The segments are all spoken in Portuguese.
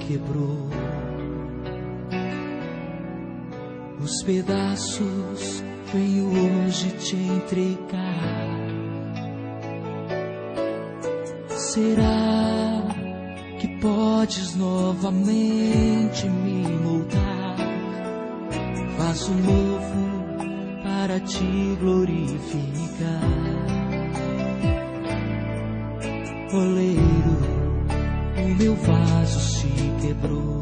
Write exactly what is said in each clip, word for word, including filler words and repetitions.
quebrou. Os pedaços venho hoje te entregar. Será que podes novamente me moldar? Vaso novo para te glorificar. Oleiro, o meu vaso se quebrou.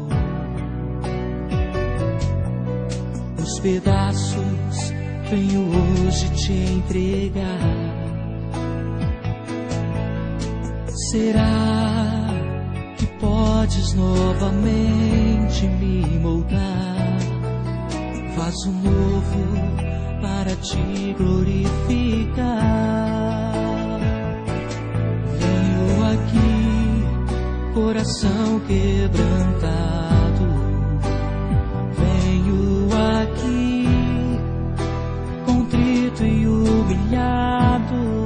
Os pedaços venho hoje te entregar. Será que podes novamente me moldar? Vaso novo para te glorificar. Venho aqui, coração quebrantado. Venho aqui, contrito e humilhado.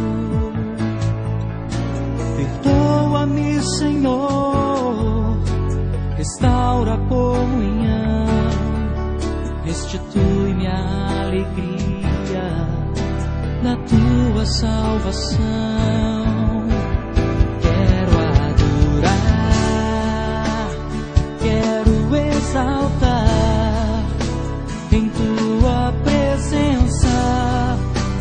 Perdoa-me, Senhor, restaura a comunhão, restitui-me a alegria da tua salvação. Quero adorar, quero exaltar em tua presença.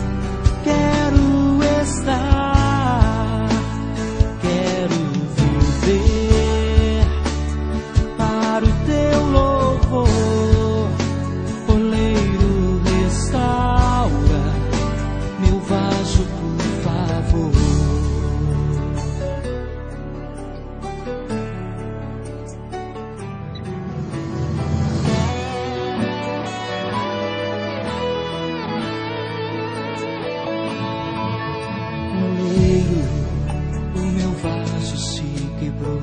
Quero estar, quero viver para o teu louvor. Oleiro, restaura meu vaso, por favor. Oleiro, o meu vaso se quebrou.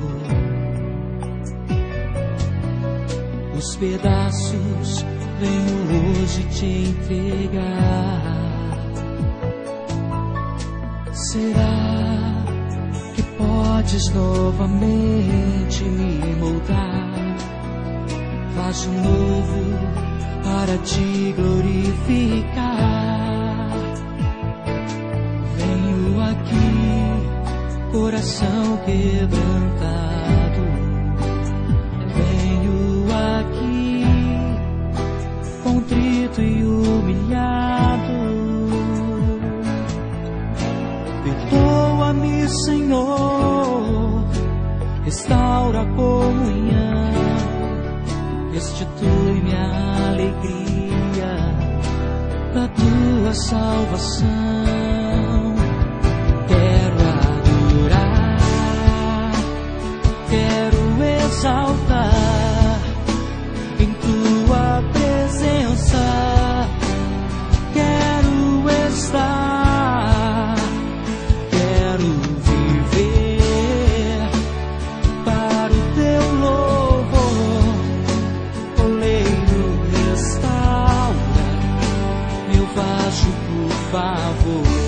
Os pedaços venho hoje te entregar. Será que podes novamente me moldar? Vaso novo para te glorificar. Venho aqui, coração quebrantado. Venho aqui, contrito e humilhado. Perdoa-me, Senhor, restaura a comunhão, restitui-me a alegria da tua salvação. Quero adorar, quero exaltar em tua presença. Quero estar, quero viver para o teu louvor. Oleiro, restaura meu vaso, por favor.